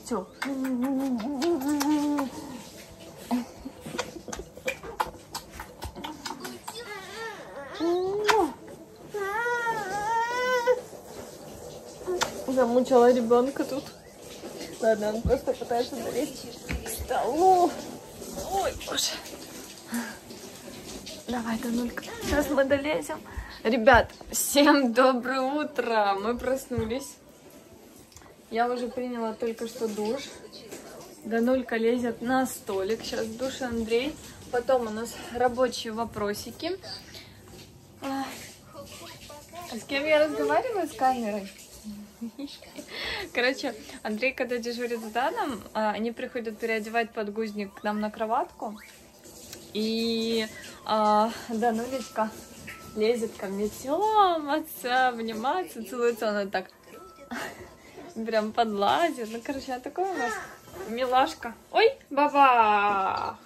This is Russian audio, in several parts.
Настю. Замучила ребенка тут. Ладно, он просто пытается залезть к столу. Ой, боже. Давай, Данулька, сейчас мы долезем. Ребят, всем доброе утро. Мы проснулись. Я уже приняла только что душ. Данулька лезет на столик. Сейчас в душе Андрей. Потом у нас рабочие вопросики. С кем я разговариваю? С камерой. Короче, Андрей, когда дежурит с Даном, они приходят переодевать подгузник к нам на кроватку. И Данулечка лезет ко мне целоваться, обниматься, целуется. Она так прям подлазит. Ну, короче, она такой у нас милашка. Ой, баба!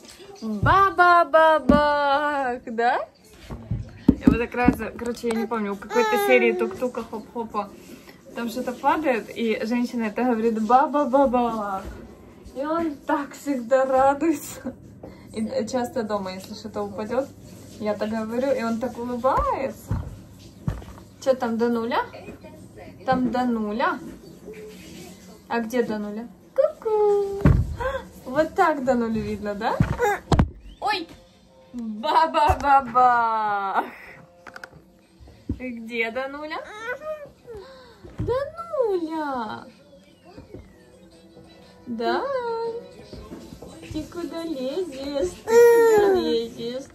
Баба-баба! Да? И вот так раз, короче, я не помню, в какой-то серии тук-тука хоп-хопа там что-то падает, и женщина это говорит баба-баба. И он так всегда радуется. И часто дома, если что-то упадет, я так говорю, и он так улыбается. Что там, Дануля? Там Дануля. А где Дануля? Ку-ку. Вот так Данулю видно, да? Ой! Ба-ба-ба-ба! Где Дануля? Дануля! Да? Ты куда лезешь? Ты куда лезешь?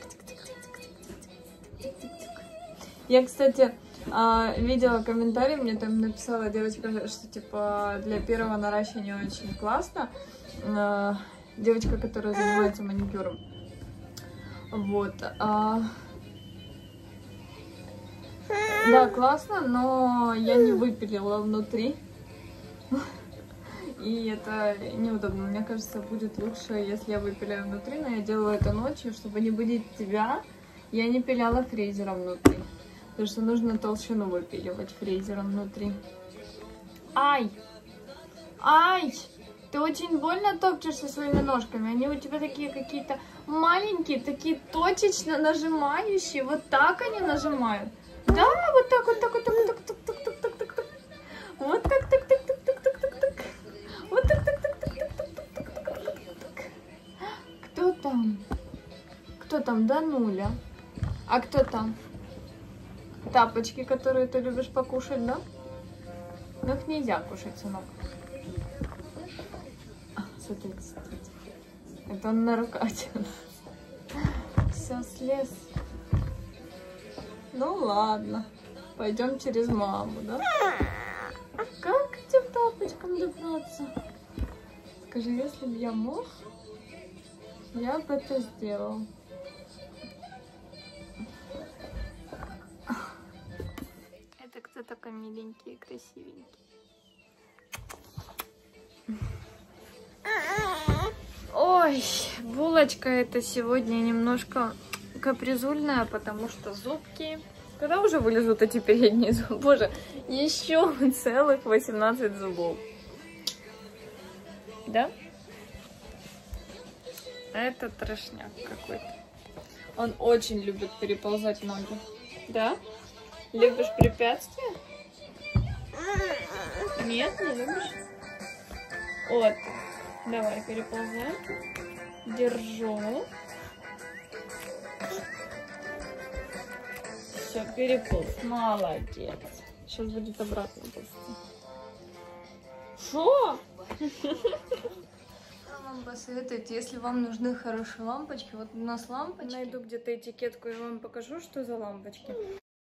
Я, кстати, видела комментарий, мне там написала девочка, что типа для первого наращивания очень классно. Девочка, которая занимается маникюром. Вот. Да, классно, но я не выпилила внутри. И это неудобно. Мне кажется, будет лучше, если я выпиляю внутри, но я делаю это ночью, чтобы не будить тебя. Я не пиляла фрезером внутри, потому что нужно толщину выпиливать фрезером внутри. Ай! Ай! Ты очень больно топчешься своими ножками. Они у тебя такие какие-то маленькие, такие точечно нажимающие. Вот так они нажимают. Да, вот так, вот так, вот так, вот так, так, так, так, так, так, так. Вот так, так, так, так, так, так, так, так. Вот так, так, так, так, так, так, так, так, так, так, так. Кто там? Кто там? Дануля. А кто там? Тапочки, которые ты любишь покушать, да? Но их нельзя кушать, сынок. Смотрите, смотрите. Это он на руках. Все, слез. Ну ладно. Пойдем через маму, да? Как к этим тапочкам добраться? Скажи, если бы я мог, я бы это сделал. Это кто такой миленький и красивенький? Ой, булочка это сегодня немножко капризульная, потому что зубки... Когда уже вылезут эти передние зубы? Боже, еще целых 18 зубов. Да? Это трешняк какой-то. Он очень любит переползать ноги. Да? Любишь препятствия? Нет, не любишь? Вот. Давай, переползай. Держу. Все, переполз. Молодец. Сейчас будет обратно просто. Шо? Вам посоветуйте, если вам нужны хорошие лампочки. Вот у нас лампочки. Найду где-то этикетку и вам покажу, что за лампочки.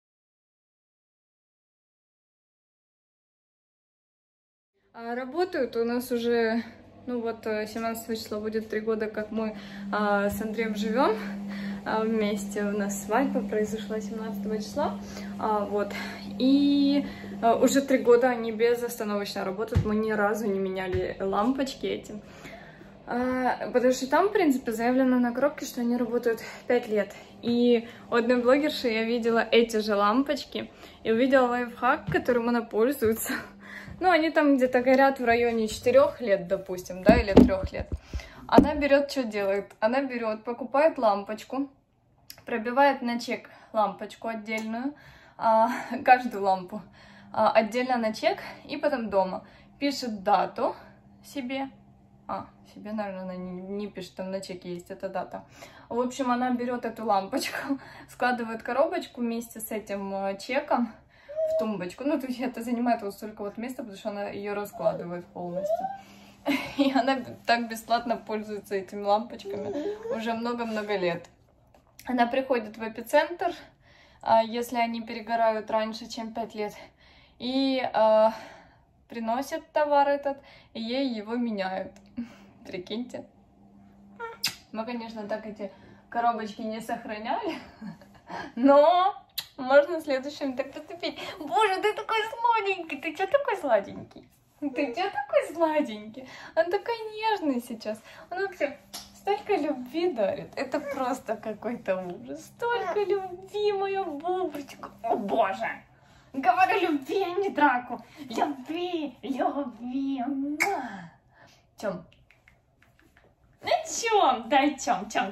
Работают у нас уже, ну вот 17 числа будет 3 года, как мы с Андреем живем вместе. У нас свадьба произошла 17 числа, вот. И уже 3 года они безостановочно работают, мы ни разу не меняли лампочки эти. Потому что там, в принципе, заявлено на коробке, что они работают 5 лет. И у одной блогерши я видела эти же лампочки и увидела лайфхак, которым она пользуется. Ну, они там где-то горят в районе 4 лет, допустим, да, или 3 лет. Она берет, что делает? Она берет, покупает лампочку, пробивает на чек лампочку отдельную, каждую лампу отдельно на чек, и потом дома пишет дату себе. Себе, наверное, она не пишет, там на чеке есть эта дата. В общем, она берет эту лампочку, складывает коробочку вместе с этим чеком в тумбочку. Ну, то есть это занимает вот столько вот места, потому что она ее раскладывает полностью. И она так бесплатно пользуется этими лампочками уже много-много лет. Она приходит в эпицентр, если они перегорают раньше, чем 5 лет, и приносит товар этот, и ей его меняют. Прикиньте. Мы, конечно, так эти коробочки не сохраняли, но можно в следующем так поступить. Боже, ты такой сладенький, ты что такой сладенький? Ты что такой сладенький? Он такой нежный сейчас. Он вообще столько любви дарит. Это просто какой-то ужас. Столько любви, моя бубочка. О, боже. Говорю любви, а не драку. Любви, любви. Тём. Ну, Тём, дай Тём. Тём.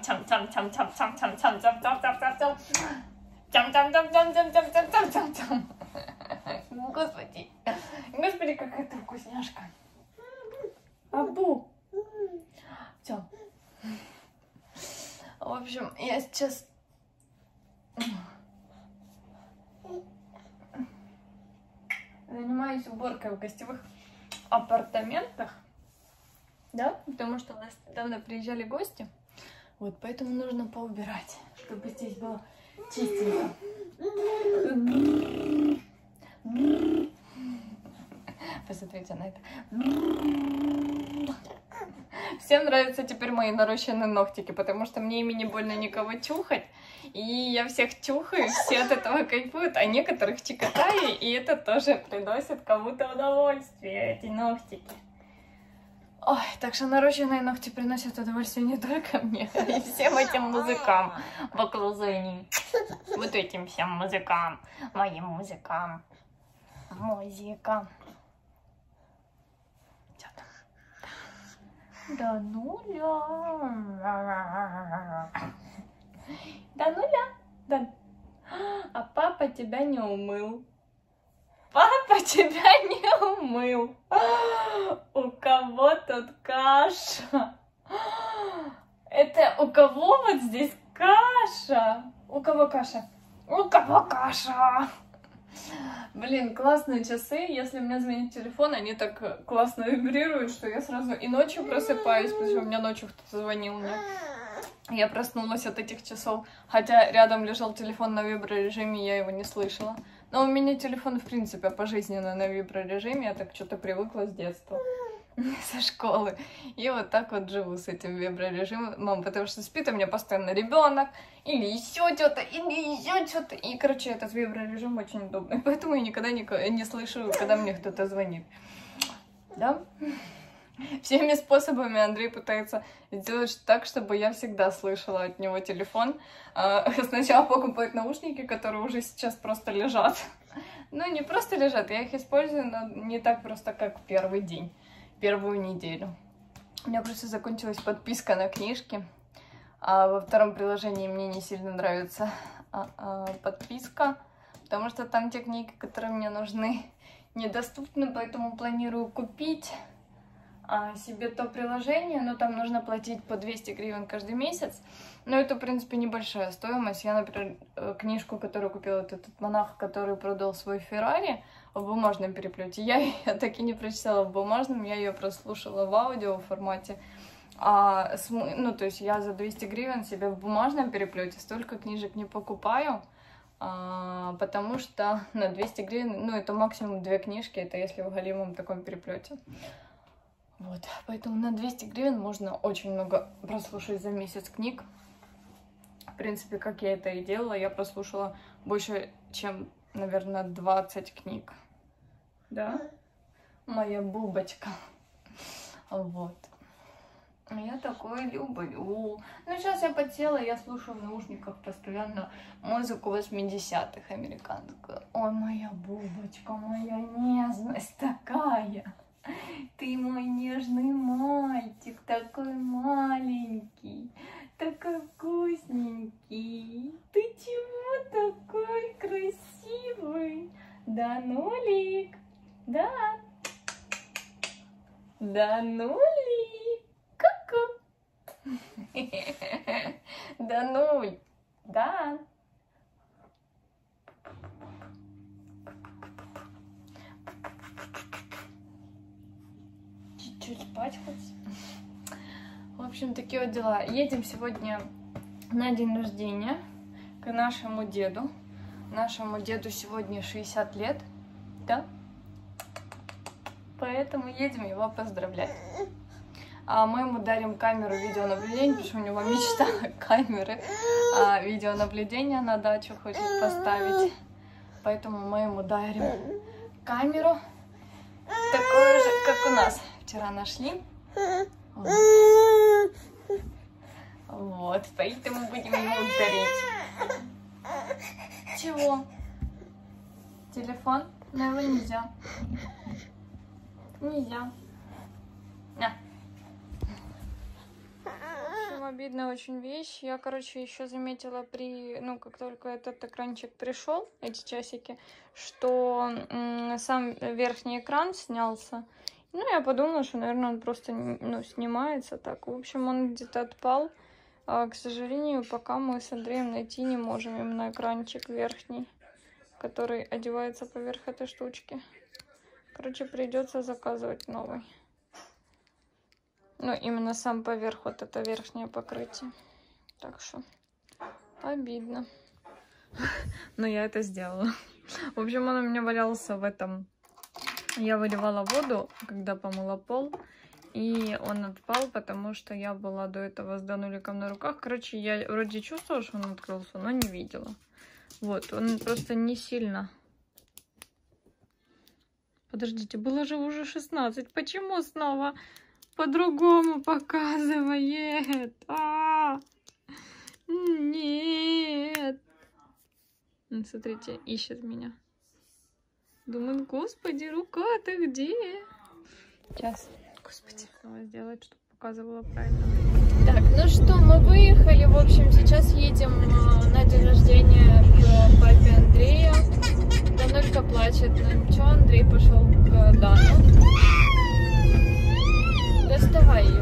Господи. Господи, какая ты вкусняшка. Абу. Тём. В общем, я сейчас... занимаюсь уборкой в гостевых апартаментах. Да, потому что у нас недавно приезжали гости. Вот, поэтому нужно поубирать, чтобы здесь было чистенько. Посмотрите на это. Всем нравятся теперь мои нарощенные ногтики, потому что мне ими не больно никого чухать. И я всех чухаю, все от этого кайфуют, а некоторых чекотаю, и это тоже приносит кому-то удовольствие, эти ногтики. Ой, так что нарощенные ногти приносят удовольствие не только мне, а и всем этим музыкам в окружении. Вот этим всем музыкам, моим музыкам. Музыка. Что там? До нуля. До нуля. Да. А папа тебя не умыл. Папа тебя не умыл. У кого тут каша? Это у кого вот здесь каша? У кого каша? У кого каша? Блин, классные часы. Если мне звонит телефон, они так классно вибрируют, что я сразу и ночью просыпаюсь, потому что у меня ночью кто-то звонил мне. Я проснулась от этих часов, хотя рядом лежал телефон на виброрежиме, я его не слышала. Но у меня телефон, в принципе, пожизненно на виброрежиме, я так что-то привыкла с детства, со школы. И вот так вот живу с этим виброрежимом, потому что спит у меня постоянно ребенок, или еще что-то, или еще что-то. И, короче, этот виброрежим очень удобный, поэтому я никогда не слышу, когда мне кто-то звонит. Да? Всеми способами Андрей пытается сделать так, чтобы я всегда слышала от него телефон. Сначала покупает наушники, которые уже сейчас просто лежат. Ну, не просто лежат, я их использую, но не так просто, как в первый день, первую неделю. У меня просто закончилась подписка на книжки. А во втором приложении мне не сильно нравится подписка, потому что там те книги, которые мне нужны, недоступны, поэтому планирую купить себе то приложение, но там нужно платить по 200 гривен каждый месяц. Но это, в принципе, небольшая стоимость. Я, например, книжку, которую купила, этот монах, который продал свой Феррари в бумажном переплете, я ее так и не прочитала в бумажном, я ее прослушала в аудио формате. Ну, то есть я за 200 гривен себе в бумажном переплете столько книжек не покупаю, потому что на 200 гривен, ну, это максимум 2 книжки, это если в голимом таком переплете. Вот, поэтому на 200 гривен можно очень много прослушать за месяц книг. В принципе, как я это и делала, я прослушала больше, чем, наверное, 20 книг. Да? Моя бубочка. Вот. Я такое люблю. Ну, сейчас я подсела, я слушаю в наушниках постоянно музыку 80-х американскую. Ой, моя бубочка, моя нежность такая. Ты мой нежный мальчик, такой маленький, такой вкусненький. Ты чего такой красивый? Да, Нолик? Да. Да, Нолик? Ку-ку. Да, Нуль? Да. Чуть-чуть спать хочется. В общем, такие вот дела. Едем сегодня на день рождения к нашему деду. Нашему деду сегодня 60 лет, да? Поэтому едем его поздравлять. А мы ему дарим камеру видеонаблюдения, потому что у него мечта камеры видеонаблюдения на дачу хочет поставить. Поэтому мы ему дарим камеру, такую же, как у нас. Вчера нашли. Вот, поэтому будем ему дарить. Чего? Телефон? Но его нельзя. Нельзя. На. Обидная очень вещь. Я, короче, еще заметила как только этот экранчик пришел, эти часики, что сам верхний экран снялся. Ну, я подумала, что, наверное, он просто, снимается так. В общем, он где-то отпал. А, к сожалению, пока мы с Андреем найти не можем именно экранчик верхний, который одевается поверх этой штучки. Короче, придется заказывать новый. Ну, именно сам поверх, вот это верхнее покрытие. Так что, обидно. Но я это сделала. В общем, он у меня валялся в этом. Я выливала воду, когда помыла пол. И он отпал, потому что я была до этого с Дануликом на руках. Короче, я вроде чувствовала, что он открылся, но не видела. Вот, он просто не сильно... Подождите, было же уже 16. Почему снова по-другому показывает? Нет. Смотрите, ищет меня. Думает, господи, рука-то где? Сейчас. Господи, что сделать, чтобы показывала правильно. Так, ну что, мы выехали. В общем, сейчас едем на день рождения к папе Андрея. Данулька плачет. Ну ничего, Андрей пошел к Дану. Доставай ее.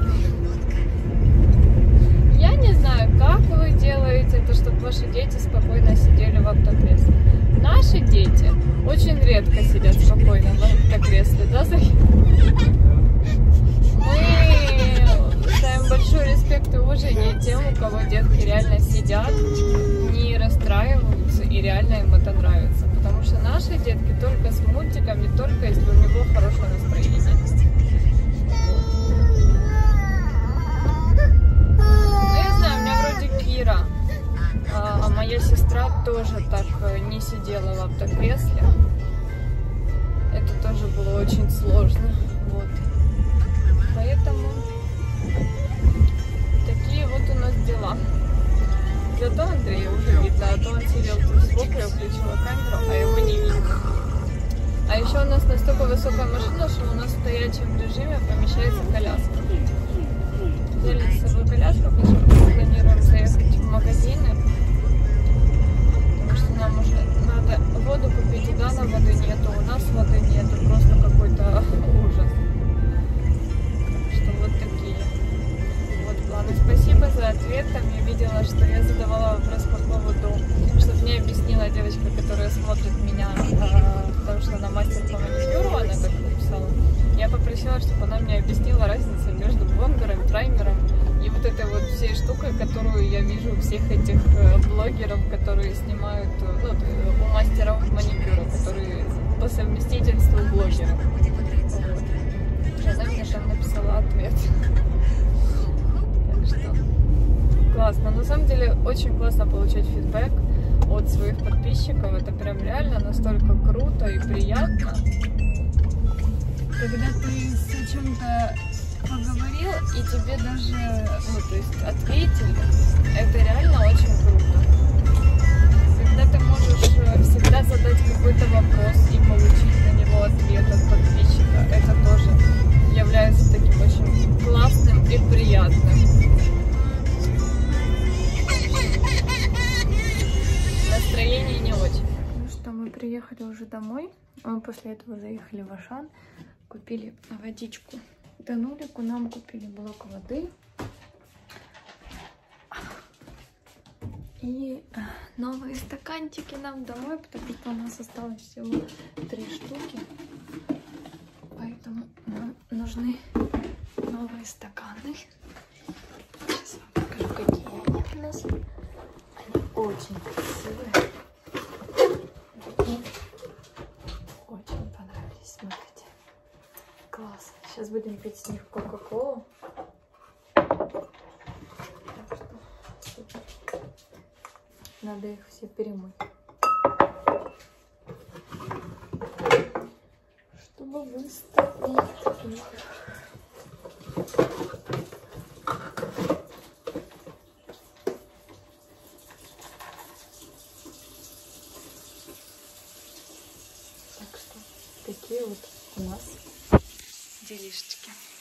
Я не знаю, как вы делаете это, чтобы ваши дети спокойно сидели в автокресле. Наши дети очень редко сидят спокойно в автокресле, да, Зай? Мы ставим большой респект и уважение тем, у кого детки реально сидят, не расстраиваются и реально им это нравится. Потому что наши детки только с мультиками, только если у него хорошее настроение. Ну, я знаю, у меня вроде Кира, а моя сестра тоже так не сидела в автокресле. Это тоже было очень сложно. Вот. Поэтому такие вот у нас дела. Зато Андрея уже видно, а то он сидел тут сбоку, я включила камеру, а его не видно. А еще у нас настолько высокая машина, что у нас в стоячем режиме помещается коляска. Взяли с собой коляску, потому что мы планируем заехать в магазины. Потому что нам уже надо воду купить, у Дана воды нету, у нас воды нету, просто какой-то ужас. Что вот такие вот планы. Спасибо за ответ. Там я видела, что я задавала вопрос по поводу, чтобы мне объяснила девочка, которая смотрит меня, потому что она мастер по маникюру, она так написала. Я попросила, чтобы она мне объяснила разницу между блондером, праймером и вот этой вот всей штукой, которую я вижу у всех этих блогеров, которые снимают, у мастеров маникюра, которые по совместительству блогеров. Она мне там написала ответ. Так что классно. На самом деле очень классно получать фидбэк от своих подписчиков. Это прям реально настолько круто и приятно. Когда ты с чем-то поговорил, и тебе даже, ну, то есть ответили, это реально очень круто. Когда ты можешь всегда задать какой-то вопрос и получить на него ответ от подписчика, это тоже является таким очень классным и приятным. Настроение не очень. Ну что, мы приехали уже домой. Мы после этого заехали в Ашан, купили водичку. Данулику нам купили блок воды и новые стаканчики нам домой, потому что у нас осталось всего 3 штуки, поэтому нам нужны новые стаканы. Сейчас вам покажу, какие они у нас. Они очень красивые. Мне очень понравились, смотрите. Класс. Сейчас будем пить с них кока-колу. Надо их все перемыть, чтобы выставить их. Так что такие вот у нас делишечки.